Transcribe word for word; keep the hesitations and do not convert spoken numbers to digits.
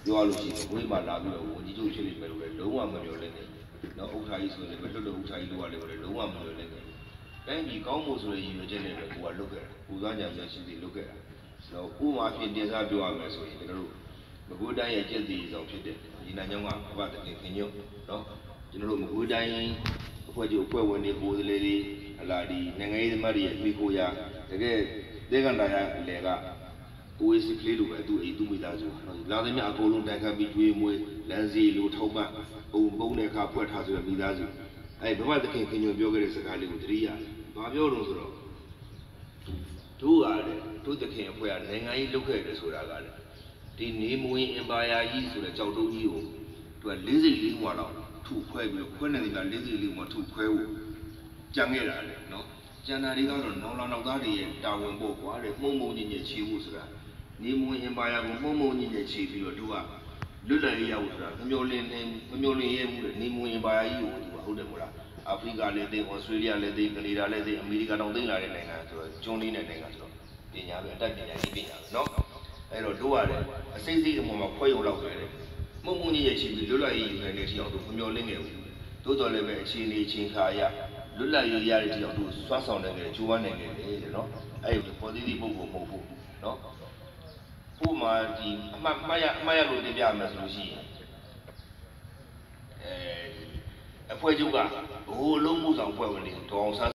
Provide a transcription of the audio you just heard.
ပြောလို့ရှိရင်ဝိမာလာပြီးတော့ဝန်ကြီးချုပ်ဖြစ်နေမယ်လို့လည်းလုံးဝမပြောလည်းနဲ့နော်ဥက္ကဋ္ဌကြီးဆိုရင်လည်းလွတ်တော်ဥက္ကဋ္ဌကြီးလိုရတယ်လည်းလုံးဝမပြောလည်းနဲ့တိုင်းပြည်ကောင်းဖို့ဆိုတဲ့ရည်ရွယ်ချက်နဲ့ပဲကိုကလုပ်ခဲ့တာပူသားကြံပြရှိပြီးလုပ်ခဲ့တာဆိုတော့ဥမာဖြစ်တင်စားပြောရမယ်ဆိုရင်ကျွန်တော်တို့မကွေးတိုင်းရဲ့ကျက်စီဆောင်ဖြစ်တဲ့ဒီနာကျောင်းကဘဘတခင်ခင်ညွတ်နော်ကျွန်တော်တို့မကွေးတိုင်းအဖွဲ့ချုပ်အဖွဲ့ဝင်တွေကိုယ်စားလှယ်တွေဟလာဒီနိုင်ငံရေးသမားတွေရဲ့မိခိုရာတကယ်ဒေဂန္တာရအလေကအိုအေစီကလေးလိုပဲသူအိမ်သူမိသားစုလာသမျှအကုန်လုံးတိုင်ခတ်ပြီးကျွေးမွေးလမ်းစီလိုထောက်ပံ့ပုံပုံတဲ့အခါဖွက်ထားဆိုတဲ့မိသားစုအဲဘဘတခင်ခင်ညွတ်ပြောခဲ့တဲ့စကားလေးကိုတတိယဘာပြောလို့ဆိုတော့တို့ရတယ်တို့တခင်အဖွဲ့ကနိုင်ငံရေးလုပ်ခဲ့တယ်ဆိုတာကလည်းဒီနေမွေးအင်ပါယာကြီးဆိုတဲ့ကြောက်တုံးကြီးကိုသူကလေးစိတ်လေးမွာတော့ထုခွဲပြီးခွဲနေတယ်ကလေးစိတ်လေးမွာထုခွဲဖို့ကြံခဲ့တာလေနော်ကျန်တာတွေကတော့နောင်လာနောက်သားတွေရဲ့တာဝန်ပေါ့ကွာတဲ့မှုံမှုံညင်ညင်ချီဖို့ဆိုတာနေမွေးအင်ပါယာကိုမှုံမှုံညင်ညင်ချီပြီးတော့သူကလွတ်လပ်ရေးရဖို့ဆိုတာမမျောလင်းနေမမျောလင်းရဲဘူးလေနေမွေးအင်ပါယာကြီးကိုသူကဟုတ်တယ်မို့လားအာဖရိကလည်းသိဩစတြေးလျလည်းသိကနေဒါလည်းသိအမေရိကတောင်သိလာတဲ့နိုင်ငံဆိုတော့ကျွန်းလေးနဲ့နိုင်ငံဆိုတော့ပညာပဲအတတ်ပညာကြီးပညာပဲနော်အဲ့တော့တို့ရတယ်အစိမ့်စိမ့်အပေါ်မှာခွဲရုံလောက်ပဲလေမှုံမှုံညင်ညင်ချီပြီးလွတ်လပ်ရေးယူနေတဲ့အထိအောင်သူမမျောလင်းခဲ့ဘူးသို့တော်လည်းပဲအခြေအနေချင်းခါရလွတ်လပ်ရေးရတဲ့အထိအောင်သူစွမ်းဆောင်နိုင်ခဲ့ကျိုးဝမ်းနိုင်ခဲ့တယ်နော်အဲ့ဒီပေါ်သေးသေးပုံပုံမဟုတ်ဘူးနော်ဥပမာဒီအမှတ်မှတ်ရအမှတ်ရလို့တင်ပြမယ်ဆိုလို့ရှိရင်အဲအဖွဲ့ချုပ်ကဘိုးလုံးမှုဆောင်ဖွဲ့ဝင်တွေဒေါအောင်ဆန်း